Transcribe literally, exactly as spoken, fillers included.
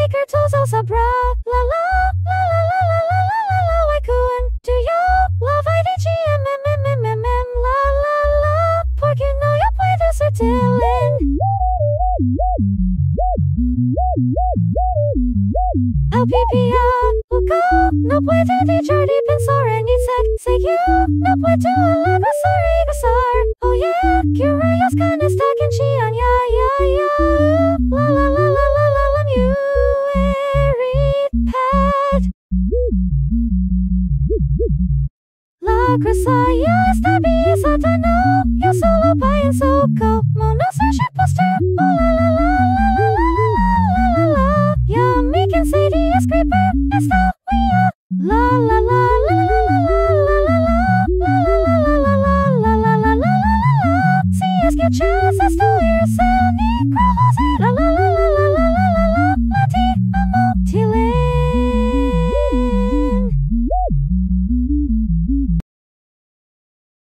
maker tozo sabra. La la la la la la la la la la waikuan. Do yo love I D G M M M M M M la la la. Porque no yo puedo ser Dylan. L P P A, Luca, no puedo dejar de pensar en Isaac. Sigue, no puedo hablar sorry gozar. Oh yeah, curious can estar en Chian, ya ya ya. La la la la la la la muerit pad. La cruzaya está bien satano. Yo solo payan soco. Mono search poster. Oh la la la la la la la la la. Ya me cansé de escribir esta wea. La la la la la la la la la la la la la la la la la la la. Si es que